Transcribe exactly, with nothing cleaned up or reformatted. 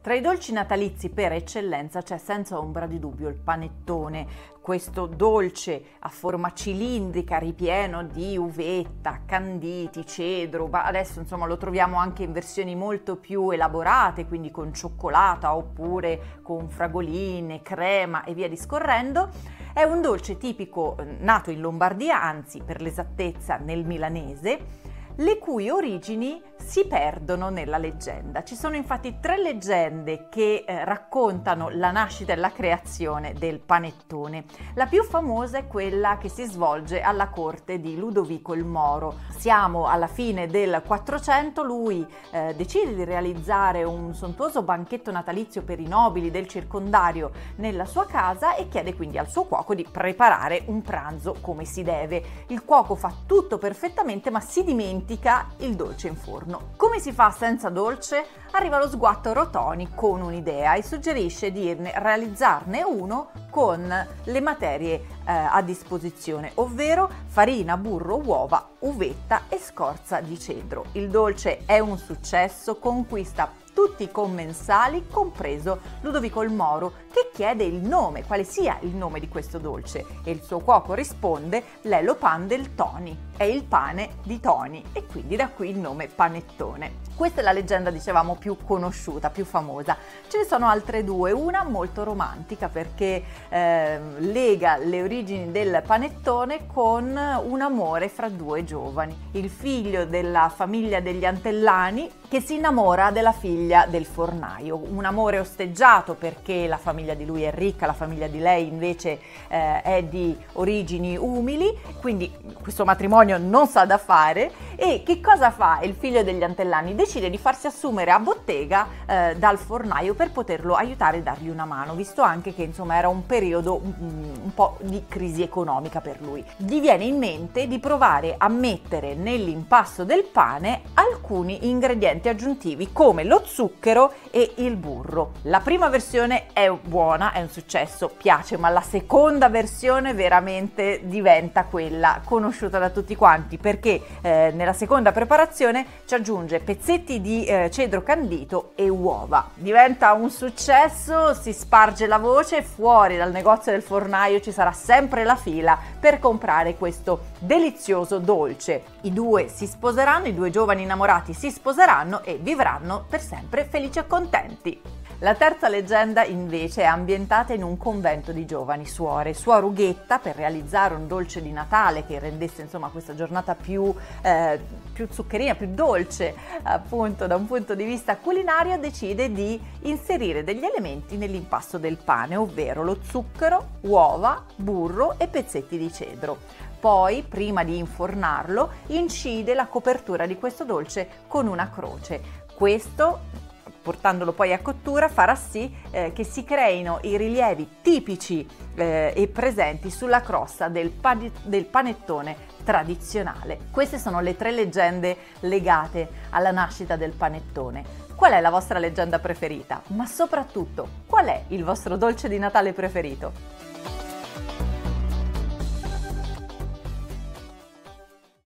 Tra i dolci natalizi per eccellenza c'è senza ombra di dubbio il panettone, questo dolce a forma cilindrica ripieno di uvetta, canditi, cedro, ma adesso insomma lo troviamo anche in versioni molto più elaborate, quindi con cioccolata oppure con fragoline, crema e via discorrendo. È un dolce tipico nato in Lombardia, anzi per l'esattezza nel milanese, le cui origini si perdono nella leggenda. Ci sono infatti tre leggende che eh, raccontano la nascita e la creazione del panettone. La più famosa è quella che si svolge alla corte di Ludovico il Moro. Siamo alla fine del quattrocento, lui eh, decide di realizzare un sontuoso banchetto natalizio per i nobili del circondario nella sua casa e chiede quindi al suo cuoco di preparare un pranzo come si deve. Il cuoco fa tutto perfettamente, ma si dimentica il dolce in forno. Come si fa senza dolce? Arriva lo sguatto Rotoni con un'idea e suggerisce di realizzarne uno con le materie eh, a disposizione, ovvero farina, burro, uova, uvetta e scorza di cedro. Il dolce è un successo, conquista tutti i commensali, compreso Ludovico il Moro, che chiede il nome, quale sia il nome di questo dolce, e il suo cuoco risponde: l'è lo pan del Toni, è il pane di Toni, e quindi da qui il nome panettone. Questa è la leggenda, dicevamo, più conosciuta, più famosa. Ce ne sono altre due, una molto romantica perché eh, lega le origini del panettone con un amore fra due giovani, il figlio della famiglia degli Antellani che si innamora della figlia del fornaio, un amore osteggiato perché la famiglia di lui è ricca, la famiglia di lei invece eh, è di origini umili, quindi questo matrimonio non sa da fare. E che cosa fa il figlio degli Antellani? Decide di farsi assumere a bottega eh, dal fornaio per poterlo aiutare e dargli una mano, visto anche che insomma era un periodo un, un po' di crisi economica per lui. Gli viene in mente di provare a mettere nell'impasto del pane alcuni ingredienti aggiuntivi come lo zucchero e il burro. La prima versione è buona, è un successo, piace, ma la seconda versione veramente diventa quella conosciuta da tutti quanti, perché eh, nella seconda preparazione ci aggiunge pezzetti di eh, cedro candito e uova. Diventa un successo, si sparge la voce, fuori dal negozio del fornaio ci sarà sempre la fila per comprare questo delizioso dolce. I due si sposeranno, i due giovani innamorati si sposeranno e vivranno per sempre felici e contenti. La terza leggenda invece è ambientata in un convento di giovani suore. Suor Ughetta, per realizzare un dolce di Natale che rendesse insomma questa giornata più, eh, più zuccherina, più dolce appunto da un punto di vista culinario, decide di inserire degli elementi nell'impasto del pane, ovvero lo zucchero, uova, burro e pezzetti di cedro. Poi, prima di infornarlo, incide la copertura di questo dolce con una croce. Questo, portandolo poi a cottura, farà sì eh, che si creino i rilievi tipici eh, e presenti sulla crosta del, pan- del panettone tradizionale. Queste sono le tre leggende legate alla nascita del panettone. Qual è la vostra leggenda preferita? Ma soprattutto, qual è il vostro dolce di Natale preferito?